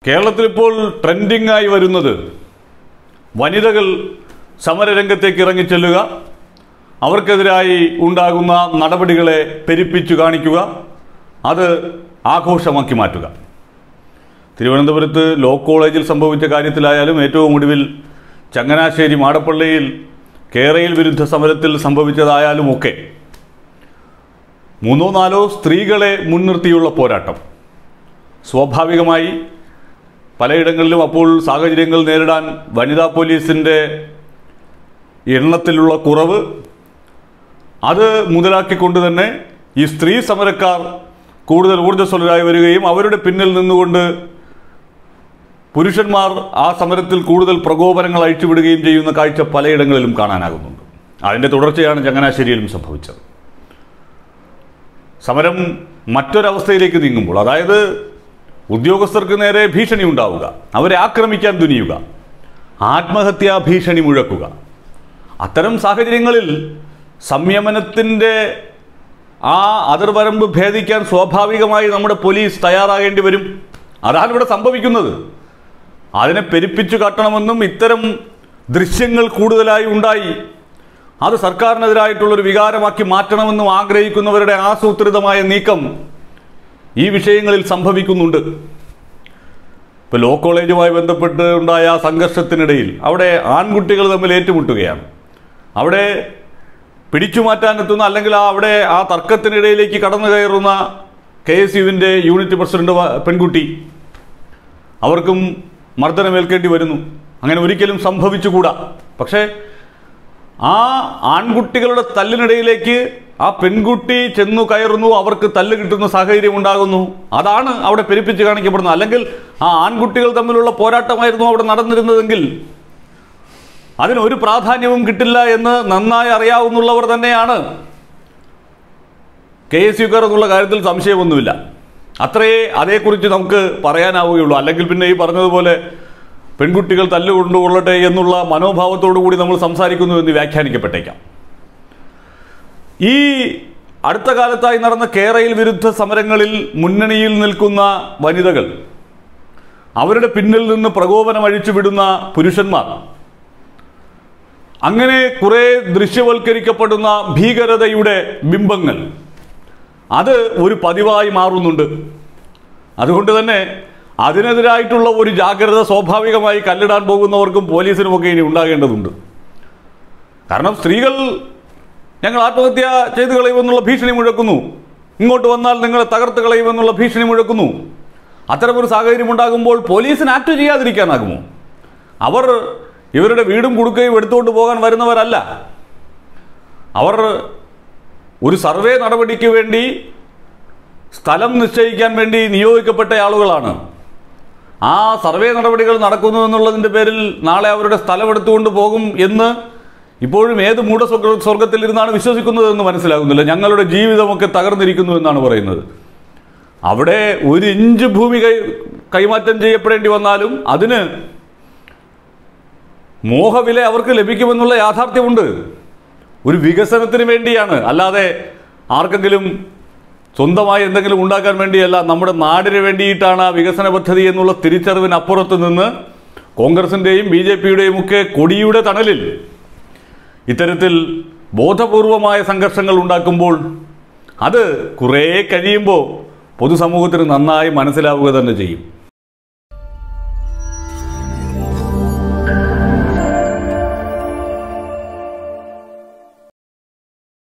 കേരളത്തിൽ ഇപ്പോൾ ട്രെൻഡിംഗ് ആയി വരുന്നത് വനിതകൾ സമരരംഗത്തേക്ക് ഇറങ്ങിച്ചെല്ലുക, അവർക്കെതിരായി ഉണ്ടാകുന്ന നടപടികളെ പെരുപ്പിച്ചു കാണിക്കുക, അത് ആഘോഷമാക്കി മാറ്റുക. തിരുവനന്തപുരത്ത് ലോ കോളേജിൽ സംഭവിച്ച കാര്യത്തിലായാലും ഏറ്റവും ഒടുവിൽ ചങ്ങനാശ്ശേരി മാടപ്പള്ളിയിൽ കേരയിൽ വിരുദ്ധ സമരത്തിൽ സംഭവിച്ചതായാലും ഒക്കെ 3-4 സ്ത്രീകളെ മുൻനിർത്തിയുള്ള പോരാട്ടം. സ്വാഭാവികമായി പലയിടങ്ങളിലും അപ്പോൾ സാഹചര്യങ്ങൾ നേരിടാൻ വനിതാ പോലീസിൻ്റെ എണ്ണത്തിലുള്ള കുറവ് അത് മുതലാക്കിക്കൊണ്ട് തന്നെ ഈ സ്ത്രീ സമരക്കാർ കൂടുതൽ ഊർജ്ജസ്വലരായി വരികയും അവരുടെ പിന്നിൽ നിന്നുകൊണ്ട് പുരുഷന്മാർ ആ സമരത്തിൽ കൂടുതൽ പ്രകോപനങ്ങൾ അഴിച്ചുവിടുകയും ചെയ്യുന്ന കാഴ്ച പലയിടങ്ങളിലും കാണാനാകുന്നുണ്ട്. അതിൻ്റെ തുടർച്ചയാണ് ചങ്ങനാശ്ശേരിയിലും സംഭവിച്ചത്. സമരം മറ്റൊരവസ്ഥയിലേക്ക് നീങ്ങുമ്പോൾ, അതായത് ഉദ്യോഗസ്ഥർക്ക് നേരെ ഭീഷണി ഉണ്ടാവുക, അവരെ ആക്രമിക്കാൻ തുനിയുക, ആത്മഹത്യാ ഭീഷണി മുഴക്കുക, അത്തരം സാഹചര്യങ്ങളിൽ സംയമനത്തിൻ്റെ ആ അതിർവരമ്പ് ഭേദിക്കാൻ സ്വാഭാവികമായി നമ്മുടെ പോലീസ് തയ്യാറാകേണ്ടി വരും. അതാണ് ഇവിടെ സംഭവിക്കുന്നത്. അതിനെ പെരുപ്പിച്ചു കാട്ടണമെന്നും ഇത്തരം ദൃശ്യങ്ങൾ കൂടുതലായി ഉണ്ടായി അത് സർക്കാരിനെതിരായിട്ടുള്ളൊരു വികാരമാക്കി മാറ്റണമെന്നും ആഗ്രഹിക്കുന്നവരുടെ ആസൂത്രിതമായ നീക്കം ഈ വിഷയങ്ങളിൽ സംഭവിക്കുന്നുണ്ട്. ഇപ്പോൾ ലോ കോളേജുമായി ബന്ധപ്പെട്ട് ഉണ്ടായ സംഘർഷത്തിനിടയിൽ അവിടെ ആൺകുട്ടികൾ തമ്മിൽ ഏറ്റുമുട്ടുകയാണ്. അവിടെ പിടിച്ചു മാറ്റാനെത്തുന്ന അല്ലെങ്കിൽ അവിടെ ആ തർക്കത്തിനിടയിലേക്ക് കടന്നു കയറുന്ന KSUവിൻ്റെ യൂണിറ്റ് പ്രസിഡന്റ് പെൺകുട്ടി, അവർക്കും മർദ്ദനമേൽക്കേണ്ടി വരുന്നു. അങ്ങനെ ഒരിക്കലും സംഭവിച്ചുകൂടാ. പക്ഷേ ആ ആൺകുട്ടികളുടെ തല്ലിനിടയിലേക്ക് ആ പെൺകുട്ടി ചെന്നു കയറുന്നു, അവർക്ക് തല്ല് കിട്ടുന്ന സാഹചര്യം ഉണ്ടാകുന്നു. അതാണ് അവിടെ പെരുപ്പിച്ച് കാണിക്കപ്പെടുന്നത്. അല്ലെങ്കിൽ ആ ആൺകുട്ടികൾ തമ്മിലുള്ള പോരാട്ടമായിരുന്നു അവിടെ നടന്നിരുന്നതെങ്കിൽ അതിനൊരു പ്രാധാന്യവും കിട്ടില്ല എന്ന് നന്നായി അറിയാവുന്നവർ തന്നെയാണ് KSUക്കാർ എന്നുള്ള കാര്യത്തിൽ സംശയമൊന്നുമില്ല. അത്രയേ അതേക്കുറിച്ച് നമുക്ക് പറയാനാവുകയുള്ളൂ. അല്ലെങ്കിൽ പിന്നെ ഈ പറഞ്ഞതുപോലെ പെൺകുട്ടികൾ തല്ലുകൊണ്ടുകൊള്ളട്ടെ എന്നുള്ള മനോഭാവത്തോടു കൂടി നമ്മൾ സംസാരിക്കുന്നു എന്ന് വ്യാഖ്യാനിക്കപ്പെട്ടേക്കാം. ഈ അടുത്ത കാലത്തായി നടന്ന കേരയിൽ വിരുദ്ധ സമരങ്ങളിൽ മുന്നണിയിൽ നിൽക്കുന്ന വനിതകൾ, അവരുടെ പിന്നിൽ നിന്ന് പ്രകോപനം അഴിച്ചുവിടുന്ന പുരുഷന്മാർ, അങ്ങനെ കുറെ ദൃശ്യവൽക്കരിക്കപ്പെടുന്ന ഭീകരതയുടെ ബിംബങ്ങൾ, അത് ഒരു പതിവായി മാറുന്നുണ്ട്. അതുകൊണ്ട് തന്നെ അതിനെതിരായിട്ടുള്ള ഒരു ജാഗ്രത സ്വാഭാവികമായി കല്ലിടാൻ പോകുന്നവർക്കും പോലീസിനുമൊക്കെ ഇനി ഉണ്ടാകേണ്ടതുണ്ട്. കാരണം സ്ത്രീകൾ ഞങ്ങൾ ആത്മഹത്യ ചെയ്തു കളയുമെന്നുള്ള ഭീഷണി മുഴക്കുന്നു, ഇങ്ങോട്ട് വന്നാൽ നിങ്ങളെ തകർത്ത് കളയുമെന്നുള്ള ഭീഷണി മുഴക്കുന്നു. അത്തരമൊരു സാഹചര്യം ഉണ്ടാകുമ്പോൾ പോലീസിന് ആക്ട് ചെയ്യാതിരിക്കാനാകുമോ? അവർ ഇവരുടെ വീടും കുടുക്കയും എടുത്തുകൊണ്ട് പോകാൻ വരുന്നവരല്ല. അവർ ഒരു സർവേ നടപടിക്ക് വേണ്ടി സ്ഥലം നിശ്ചയിക്കാൻ വേണ്ടി നിയോഗിക്കപ്പെട്ട ആളുകളാണ്. ആ സർവേ നടപടികൾ നടക്കുന്നു എന്നുള്ളതിൻ്റെ പേരിൽ നാളെ അവരുടെ സ്ഥലം എടുത്തുകൊണ്ട് പോകും എന്ന് ഇപ്പോഴും ഏത് സ്വർഗത്തിലിരുന്നാണ് വിശ്വസിക്കുന്നതെന്ന് മനസ്സിലാകുന്നില്ല. ഞങ്ങളുടെ ജീവിതമൊക്കെ തകർന്നിരിക്കുന്നു എന്നാണ് പറയുന്നത്. അവിടെ 1 ഇഞ്ച് ഭൂമി കൈമാറ്റം ചെയ്യപ്പെടേണ്ടി വന്നാലും അതിന് മോഹവില അവർക്ക് ലഭിക്കുമെന്നുള്ള യാഥാർത്ഥ്യമുണ്ട്. ഒരു വികസനത്തിന് വേണ്ടിയാണ്, അല്ലാതെ ആർക്കെങ്കിലും സ്വന്തമായി എന്തെങ്കിലും ഉണ്ടാക്കാൻ വേണ്ടിയല്ല. നമ്മുടെ നാടിന് വേണ്ടിയിട്ടാണ് ആ വികസന പദ്ധതി എന്നുള്ള തിരിച്ചറിവിനപ്പുറത്ത് നിന്ന് കോൺഗ്രസിൻ്റെയും BJPയുടെയും ഒക്കെ കൊടിയുടെ തണലിൽ ഇത്തരത്തിൽ ബോധപൂർവമായ സംഘർഷങ്ങൾ ഉണ്ടാക്കുമ്പോൾ അത് കുറേ കഴിയുമ്പോൾ പൊതുസമൂഹത്തിന് നന്നായി മനസ്സിലാവുക തന്നെ ചെയ്യും.